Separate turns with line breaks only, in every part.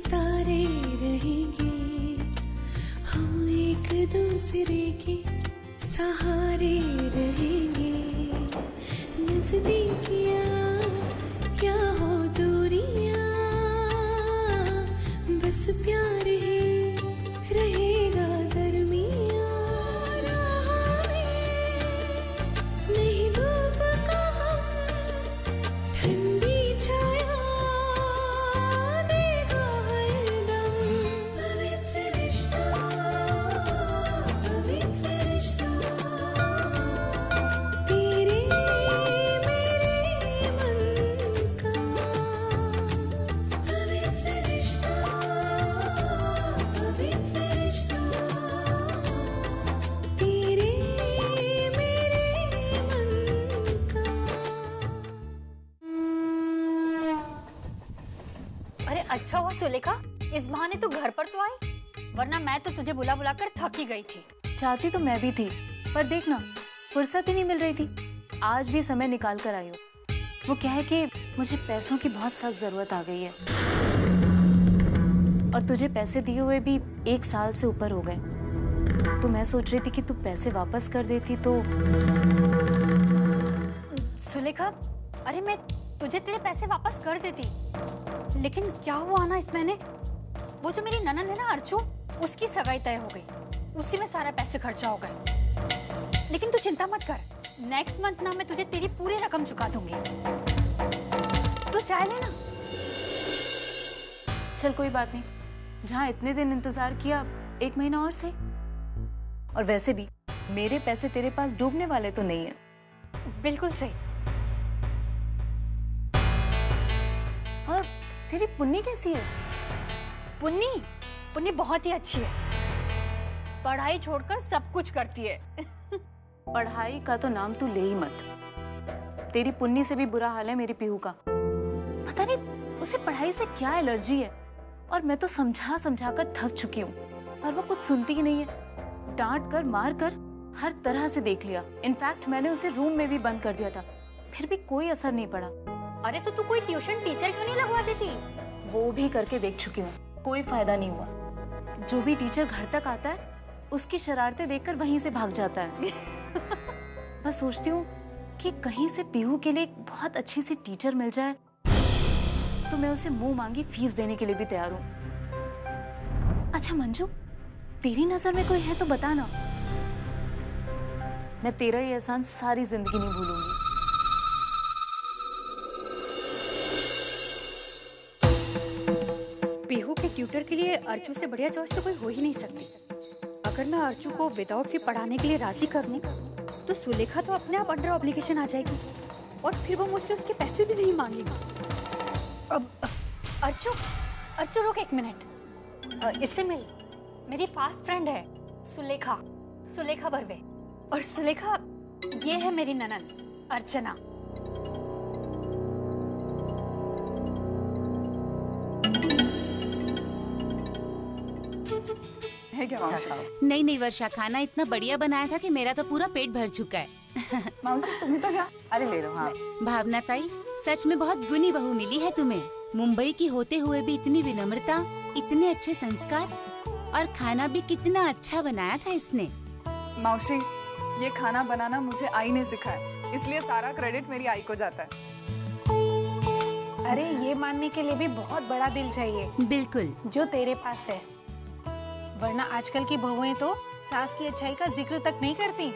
सितारे रहेंगे, हम एक दूसरे के सहारे रहेंगे। नजदीकियाँ क्या हो दूरियाँ, बस प्यार ही रहेगा दरमियाँ। राह में नहीं धूप का हम, ठंडी छाया देगा हरदम। पवित्र रिश्ता, पवित्र रिश्ता, तेरे मेरे मन का। पवित्र रिश्ता, पवित्र रिश्ता, तेरे मेरे मन का।
अरे अच्छा हुआ सुलेखा, इस बहाने तू घर पर तो आई, वरना मैं तो तुझे बुला बुला कर थक ही गई थी।
चाहती तो मैं भी थी, पर देखना फुर्सत ही नहीं मिल रही थी। आज भी समय निकाल कर आई हूँ। वो क्या है कि मुझे पैसों की बहुत सख्त जरूरत आ गई है, और तुझे पैसे दिए हुए भी 1 साल से ऊपर हो गए। तो मैं सोच रही थी कि तू पैसे वापस कर देती तो।
सुलेखा, अरे मैं तुझे तेरे पैसे वापस कर देती, लेकिन क्या हुआ ना इस महीने, वो जो मेरी ननद है ना अर्चू, उसकी सगाई तय हो गई, उसी में सारा पैसे खर्चा हो गए। लेकिन तू चिंता मत कर, नेक्स्ट मंथ ना मैं तुझे तेरी पूरी रकम चुका दूंगी। तू चाय लेना।
चल कोई बात नहीं, जहाँ इतने दिन इंतजार किया 1 महीना और सही। और वैसे भी मेरे पैसे तेरे पास डूबने वाले तो नहीं है।
बिल्कुल सही।
और तेरी पुन्नी कैसी है?
पुन्नी, पुन्नी बहुत ही अच्छी है, पढ़ाई छोड़कर सब कुछ करती है।
पढ़ाई का तो नाम तू ले ही मत। तेरी पुन्नी से भी बुरा हाल है मेरी पीहू का। पता नहीं उसे पढ़ाई से क्या एलर्जी है, और मैं तो समझा समझा कर थक चुकी हूँ, पर वो कुछ सुनती ही नहीं है। डांट कर मार कर हर तरह से देख लिया। इनफैक्ट मैंने उसे रूम में भी बंद कर दिया था, फिर भी कोई असर नहीं पड़ा।
अरे तो तू कोई ट्यूशन टीचर क्यों नहीं लगवा देती?
वो भी करके देख चुकी हूँ, कोई फायदा नहीं हुआ। जो भी टीचर घर तक आता है उसकी शरारतें देखकर वहीं से भाग जाता है। बस सोचती हूँ कि कहीं से पीहू के लिए एक बहुत अच्छी सी टीचर मिल जाए तो मैं उसे मुंह मांगी फीस देने के लिए भी तैयार हूँ। अच्छा मंजू, तेरी नजर में कोई है तो बता ना, मैं तेरा ये एहसान सारी जिंदगी नहीं भूलूंगी।
पीहू के ट्यूटर के लिए अर्चू से बढ़िया चॉइस तो कोई हो ही नहीं सकती। अगर मैं अर्चू को विदाउट फी पढ़ाने के लिए राजी कर दूं, तो सुलेखा तो अपने आप अंडर ऑब्लिगेशन आ जाएगी, और फिर वो मुझसे उसके पैसे भी नहीं मांगेगी। अर्चू, अर्चू रुक 1 मिनट, इससे मेरी फास्ट फ्रेंड है सुलेखा, सुलेखा बर्वे। और सुलेखा, ये है मेरी ननद अर्चना।
है क्या मौसी?
नहीं वर्षा, खाना इतना बढ़िया बनाया था कि मेरा तो पूरा पेट भर चुका है।
मौसी तुम्हें तो क्या? अरे ले लो। हाँ
भावना ताई, सच में बहुत गुनी बहू मिली है तुम्हें। मुंबई की होते हुए भी इतनी विनम्रता, इतने अच्छे संस्कार, और खाना भी कितना अच्छा बनाया था इसने।
मौसी, ये खाना बनाना मुझे आई ने सिखाया, इसलिए सारा क्रेडिट मेरी आई को जाता है।
अरे ये मानने के लिए भी बहुत बड़ा दिल चाहिए,
बिल्कुल,
जो तेरे पास है। वरना आजकल की बहुएं तो सास की अच्छाई का जिक्र तक नहीं करती।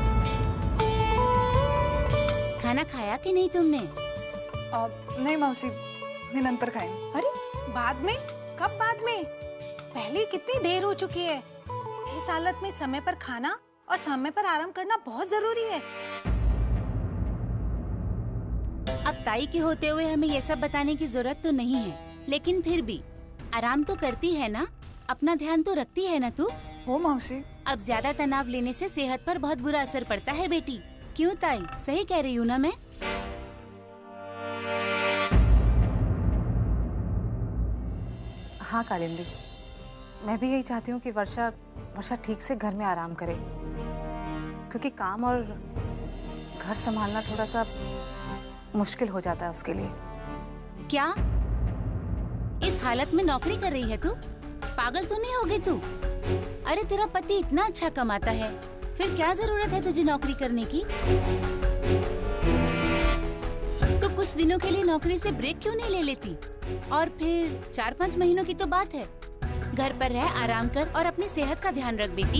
खाना खाया कि नहीं तुमने?
नहीं मौसी, निरंतर खाएंगे।
अरे बाद में? कब बाद में? पहले कितनी देर हो चुकी है। इस हालत में समय पर खाना और समय पर आराम करना बहुत जरूरी है।
अब ताई के होते हुए हमें ये सब बताने की जरूरत तो नहीं है, लेकिन फिर भी आराम तो करती है ना, अपना ध्यान तो रखती है ना तू?
हो मौसी।
अब ज्यादा तनाव लेने से सेहत पर बहुत बुरा असर पड़ता है बेटी। क्यों ताई, सही कह रही हूँ ना मैं?
हाँ कालिंदी, मैं भी यही चाहती हूँ कि वर्षा ठीक से घर में आराम करे, क्योंकि काम और घर संभालना थोड़ा सा मुश्किल हो जाता है उसके लिए।
क्या? इस हालत में नौकरी कर रही है तू? पागल तो नहीं हो गई तू? अरे तेरा पति इतना अच्छा कमाता है, फिर क्या जरूरत है तुझे नौकरी करने की? तो कुछ दिनों के लिए नौकरी से ब्रेक क्यों नहीं ले लेती? और फिर 4-5 महीनों की तो बात है। घर पर रह, आराम कर और अपनी सेहत का ध्यान रख बेटी।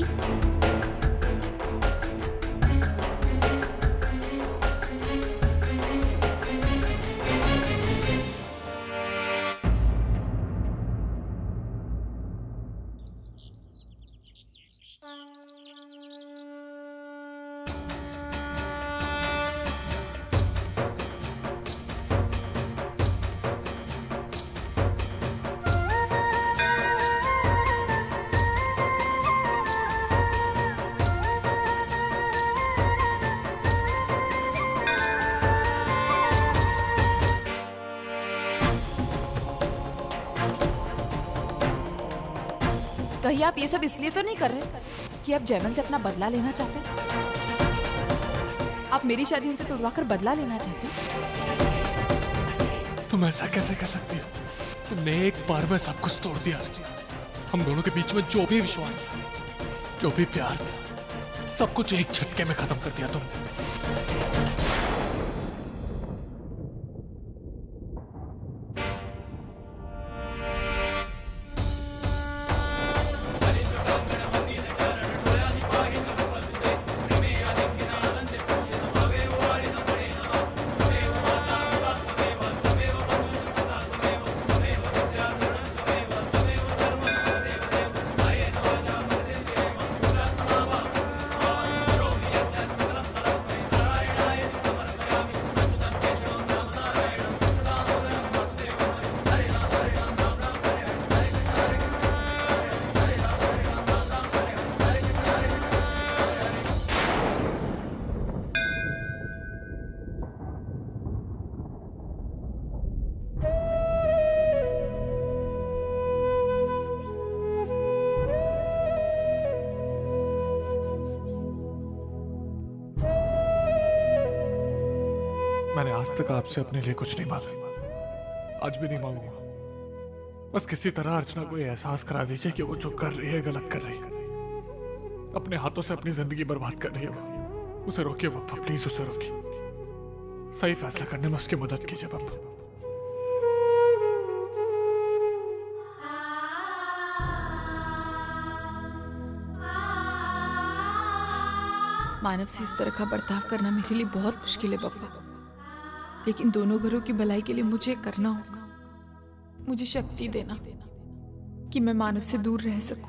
कहीं आप ये सब इसलिए तो नहीं कर रहे कि आप जयमन से अपना बदला लेना चाहते? आप मेरी शादी उनसे तुड़वाकर बदला लेना चाहते?
तुम ऐसा कैसे कर सकती हो? तुमने एक बार में सब कुछ तोड़ दिया अर्जी। हम दोनों के बीच में जो भी विश्वास था, जो भी प्यार था, सब कुछ एक झटके में खत्म कर दिया तुमने। मैंने आज तक आपसे अपने लिए कुछ नहीं मांगा, आज भी नहीं मांगूंगा। बस किसी तरह अर्चना को ये एहसास करा दीजिए कि वो जो कर रही है गलत कर रही है, अपने हाथों से अपनी जिंदगी बर्बाद कर रही है। वो उसे रोकिए पप्पा, प्लीज उसे रोकिए। सही फैसला करने में उसकी मदद कीजिए पप्पा।
मानव से इस तरह का बर्ताव करना मेरे लिए बहुत मुश्किल है पापा, लेकिन दोनों घरों की भलाई के लिए मुझे करना होगा। मुझे शक्ति देना कि मैं मानव से दूर रह सकूं।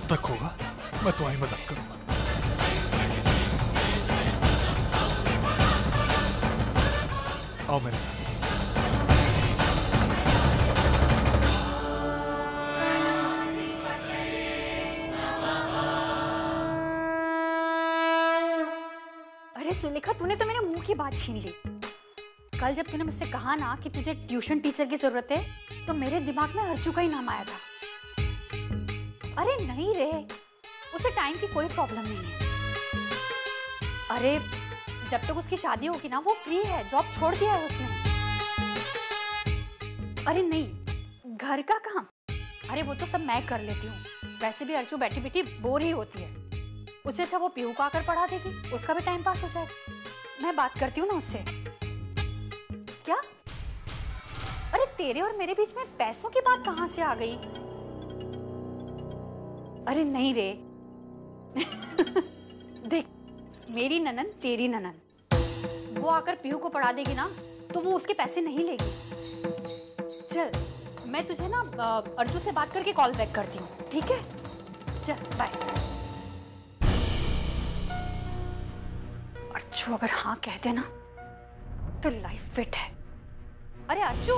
तक होगा मैं तुम्हारी मदद करूंगा। आओ मेरे साथ।
अरे सुलेखा, तूने तो मेरे मुंह की बात छीन ली। कल जब तूने मुझसे कहा ना कि तुझे ट्यूशन टीचर की जरूरत है, तो मेरे दिमाग में अर्जू का ही नाम आया था। अरे नहीं रे, उसे टाइम की कोई प्रॉब्लम नहीं है। अरे जब तक उसकी शादी होगी ना, वो फ्री है, जॉब छोड़ दिया है उसने। अरे नहीं, घर का काम, अरे वो तो सब मैं कर लेती हूँ। वैसे भी अर्जू बैठी बैठी बोर ही होती है। उससे अच्छा वो पीहू को आकर पढ़ा देगी, उसका भी टाइम पास हो जाएगा। मैं बात करती हूँ ना उससे। क्या? अरे तेरे और मेरे बीच में पैसों की बात कहाँ से आ गई? अरे नहीं रे। देख, मेरी ननन तेरी ननन, वो आकर पीहू को पढ़ा देगी ना, तो वो उसके पैसे नहीं लेगी। चल, मैं तुझे ना अर्जू से बात करके कॉल बैक करती हूँ, ठीक है? चल बाय। अर्जू अगर हाँ कह दे ना, तो लाइफ फिट है। अरे अर्जू,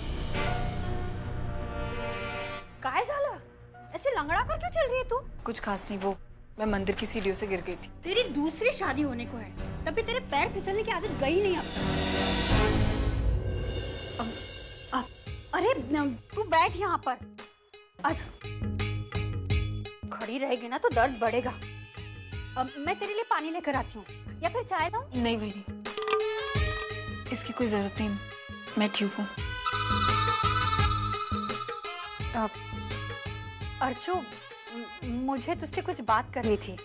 काय झालं? ऐसे लंगड़ा कर क्यों चल रही है तू?
कुछ खास नहीं, वो मैं मंदिर की सीढ़ियों से गिर गई थी।
तेरी दूसरी शादी होने को है, तब भी तेरे पैर फिसलने की आदत गई नहीं अब तक। अरे तू बैठ यहाँ पर। अच्छा, खड़ी रहेगी ना तो दर्द बढ़ेगा। अब मैं तेरे लिए पानी लेकर आती हूँ, या फिर चाय लाऊं?
नहीं भाई, इसकी कोई जरूरत नहीं, मैं ठीक हूँ।
अर्जू, मुझे तुझसे कुछ बात करनी थी।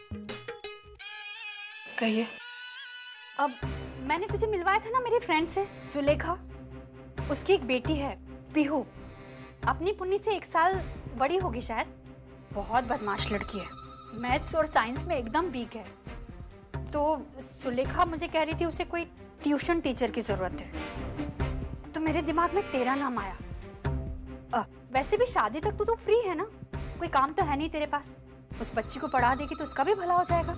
कहिए।
अब मैंने तुझे मिलवाया था ना मेरी फ्रेंड से, सुलेखा। उसकी एक बेटी है, पीहू। अपनी पुन्नी से 1 साल बड़ी होगी शायद। बहुत बदमाश लड़की है, मैथ्स और साइंस में एकदम वीक है। तो सुलेखा मुझे कह रही थी उसे कोई ट्यूशन टीचर की जरूरत है, तो मेरे दिमाग में तेरा नाम आया। वैसे भी शादी तक तो फ्री है ना, कोई काम तो है नहीं तेरे पास। उस बच्ची को पढ़ा देगी तो उसका भी भला हो जाएगा।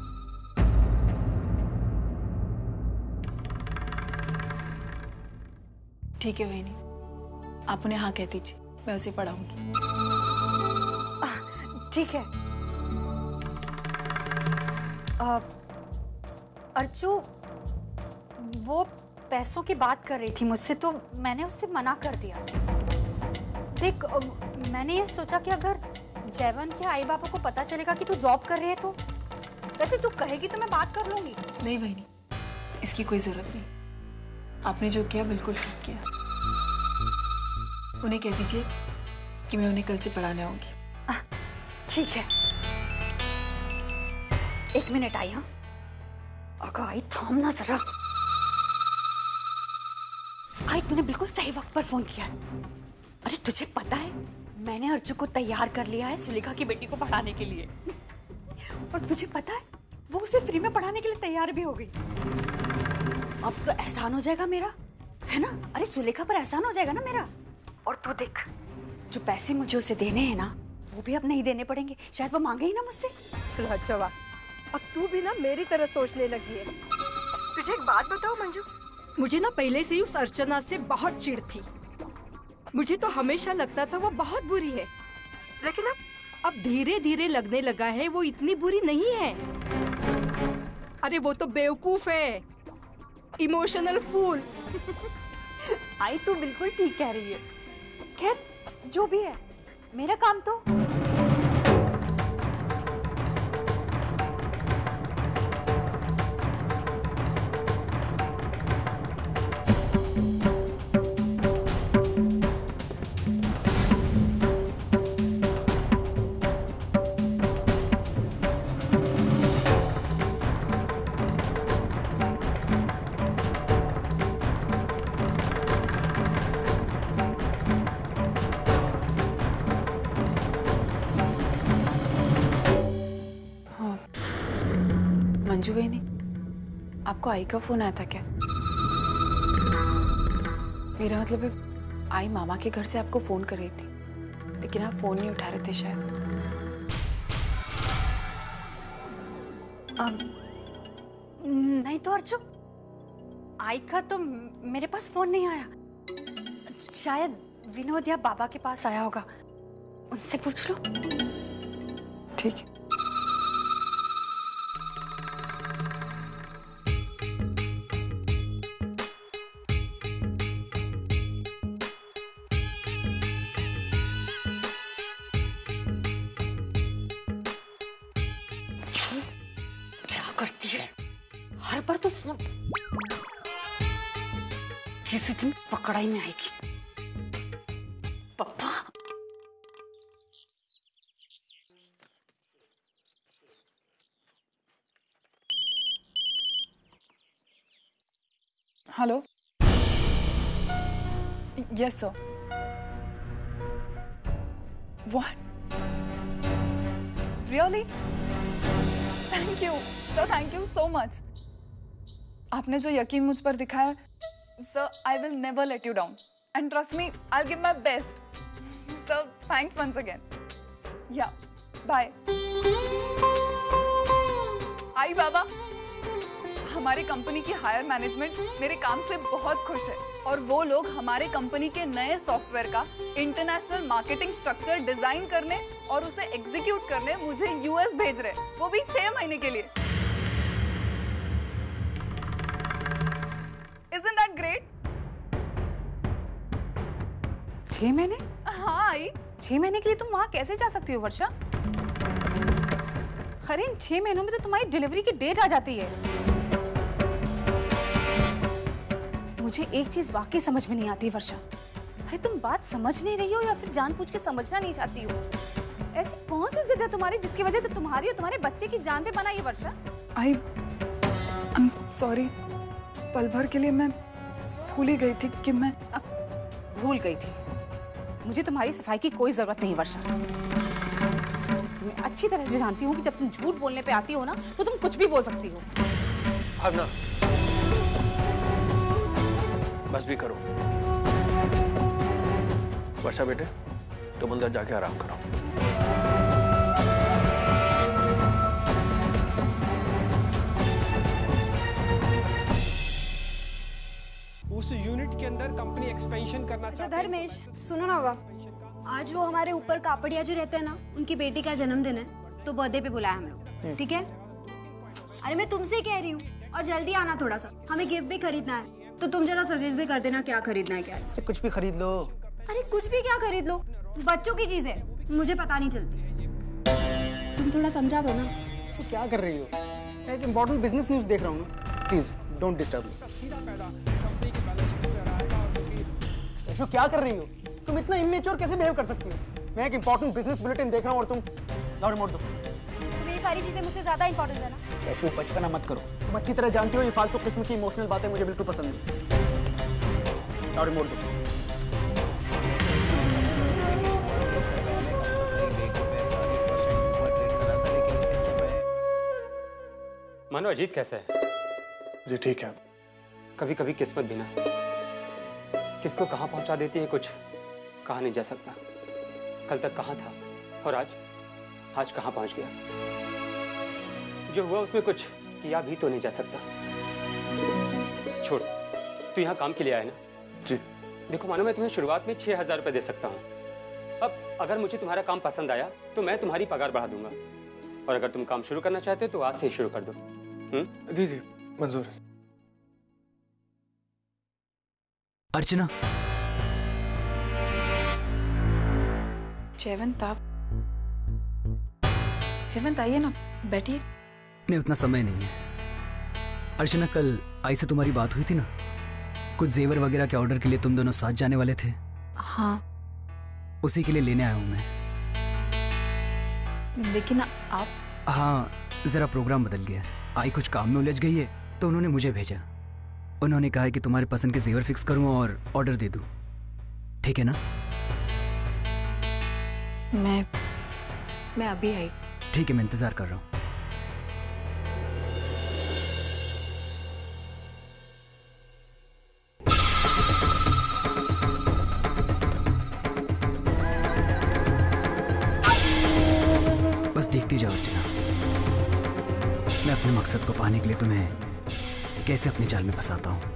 ठीक है बहनी, आप उन्हें हाँ कह दीजिए, मैं उसे पढ़ाऊंगी।
ठीक है। अर्जू, वो पैसों की बात कर रही थी मुझसे, तो मैंने उससे मना कर दिया। देख, मैंने ये सोचा कि अगर जैवन के आई बाबा को पता चलेगा कि तू जॉब कर रही है, तो वैसे तू कहेगी तो मैं बात कर लूंगी।
नहीं बहनी, इसकी कोई जरूरत नहीं। आपने जो किया बिल्कुल ठीक किया। उन्हें कह दीजिए कि मैं उन्हें कल से पढ़ाने आऊंगी।
ठीक है। 1 मिनट आई। हाँ, अगर आई थाम ना जरा। आई, तूने बिल्कुल सही वक्त पर फोन किया। अरे तुझे पता है, मैंने अर्जू को तैयार कर लिया है सुलेखा की बेटी को पढ़ाने के लिए। और तुझे पता है, वो उसे फ्री में पढ़ाने के लिए तैयार भी हो गई। अब तो एहसान हो जाएगा मेरा, है ना? अरे सुलेखा पर एहसान हो जाएगा ना मेरा। और तू देख, जो पैसे मुझे उसे देने हैं ना, वो भी अब नहीं देने पड़ेंगे। शायद वो मांगे ही ना मुझसे।
चलो अच्छा वाह, अब तू भी ना मेरी तरह सोचने लगी है। तुझे एक बात बताओ मंजू, मुझे ना पहले से ही उस अर्चना से बहुत चिढ़ थी। मुझे तो हमेशा लगता था वो बहुत बुरी है, लेकिन अब धीरे धीरे लगने लगा है वो इतनी बुरी नहीं है। अरे वो तो बेवकूफ है, इमोशनल फूल।
आई, तू बिल्कुल ठीक कह रही है। खैर, जो भी है, मेरा काम तो
मंजू बहनी, आपको आई का फोन आया था क्या? मेरा मतलब है, आई मामा के घर से आपको फोन कर रही थी, लेकिन आप फोन नहीं उठा रहे थे शायद।
नहीं तो अर्जु, आई का तो मेरे पास फोन नहीं आया। शायद विनोद या बाबा के पास आया होगा, उनसे पूछ लो।
ठीक है।
क्या करती है हर बार तो फोन, किसी दिन पकड़ाई में आएगी। पापा
hello, yes sir. What, really? Thank you sir, thank you so much. आपने जो यकीन मुझ पर दिखाया sir, I will never let you down and trust me, I will give my best. Sir thanks once again. Yeah bye. आई बाबा, हमारी company की हायर मैनेजमेंट मेरे काम से बहुत खुश है और वो लोग हमारे कंपनी के नए सॉफ्टवेयर का इंटरनेशनल मार्केटिंग स्ट्रक्चर डिजाइन करने और उसे एग्जीक्यूट करने मुझे यूएस भेज रहे, वो भी 6 महीने के लिए। Isn't that great?
6 महीने?
हाँ आई।
6 महीने के लिए तुम वहाँ कैसे जा सकती हो वर्षा? अरे इन 6 महीनों में तो तुम्हारी डिलीवरी की डेट आ जाती है। मुझे एक चीज वाकई समझ में नहीं आती वर्षा, अरे तुम बात समझ नहीं रही हो या फिर जानबूझ के समझना नहीं चाहती हो? ऐसी कौन सी जिद है तुम्हारी जिसकी वजह से तुम्हारी और तुम्हारे बच्चे की जान पे बना ये वर्षा?
आई एम सॉरी, पल भर के लिए मैं भूल ही गई थी कि मैं
भूल गई थी। मुझे तुम्हारी सफाई की कोई जरूरत नहीं वर्षा। मैं अच्छी तरह से जानती हूँ कि जब तुम झूठ बोलने पे आती हो ना तो तुम कुछ भी बोल सकती हो।
भावना, बस भी करो। वर्षा बेटे, तुम अंदर जाके आराम करो।
उस यूनिट के अंदर कंपनी एक्सपेंशन करना
अच्छा धर्मेश, सुनो ना बाबा, आज वो हमारे ऊपर कापड़िया जो रहते हैं ना, उनकी बेटी का जन्मदिन है, तो बर्थडे पे बुलाया हम लोग, ठीक है? अरे मैं तुमसे कह रही हूँ, और जल्दी आना थोड़ा सा, हमें गिफ्ट भी खरीदना है, तो तुम जरा सजेस्ट भी कर देना क्या खरीदना है क्या है।
कुछ भी खरीद लो।
अरे कुछ भी क्या खरीद लो, बच्चों की चीज है, मुझे पता नहीं चलती, तुम थोड़ा समझा दो ना।
तो क्या कर रही हो? मैं एक इम्पोर्टेंट बिजनेस न्यूज देख रहा हूँ ना, please don't disturb me. Yasho क्या कर रही हो तुम? इतना इमेच्योर कैसे बिहेव कर सकती हो? मैं एक इम्पोर्टेंट बिजनेस बुलेटिन देख रहा हूँ और तुम लाओ रिमोट दो।
ये सारी चीजें मुझसे ज्यादा इंपॉर्टेंट है ना।
यशो बचपना मत करो, तुम अच्छी तरह जानती हो ये फालतू किस्म की इमोशनल बातें मुझे बिल्कुल पसंद नहीं। लाओ रिमोट दो।
मानो अजीत कैसा है?
जी ठीक है।
कभी कभी किस्मत भी ना किसको कहाँ पहुंचा देती है, कुछ कहा नहीं जा सकता। कल तक कहाँ था और आज कहाँ पहुंच गया। जो हुआ उसमें कुछ किया भी तो नहीं जा सकता। छोड़, तू यहाँ काम के लिए आया ना?
जी।
देखो मानो, मैं तुम्हें शुरुआत में 6,000 रुपए दे सकता हूँ। अब अगर मुझे तुम्हारा काम पसंद आया तो मैं तुम्हारी पगार बढ़ा दूंगा, और अगर तुम काम शुरू करना चाहते हो तो आज से ही शुरू कर दो।
जी जी मंजूर।
अर्चना,
जयवंत आइए ना, बैठिए।
नहीं उतना समय नहीं है। अर्चना, कल आई से तुम्हारी बात हुई थी ना, कुछ जेवर वगैरह के ऑर्डर के लिए तुम दोनों साथ जाने वाले थे।
हाँ,
उसी के लिए लेने आया हूं मैं।
लेकिन आप?
हाँ, जरा प्रोग्राम बदल गया। आई कुछ काम में उलझ गई है तो उन्होंने मुझे भेजा। उन्होंने कहा है कि तुम्हारे पसंद के जेवर फिक्स करूं और ऑर्डर दे दूं। ठीक है ना?
मैं अभी आई।
ठीक है, मैं इंतजार कर रहा हूं। बस देखती जाओ अर्चना। मैं अपने मकसद को पाने के लिए तुम्हें कैसे अपने जाल में फंसाता हूँ।